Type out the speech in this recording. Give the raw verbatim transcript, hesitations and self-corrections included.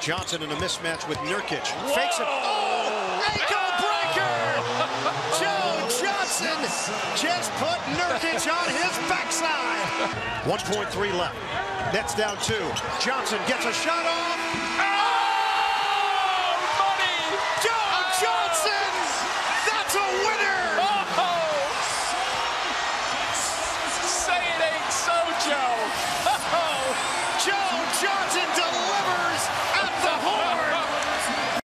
Johnson in a mismatch with Nurkic. Whoa. Fakes it. Oh, ankle breaker! Joe Johnson just put Nurkic on his backside. one point three left. Nets down two. Johnson gets a shot off.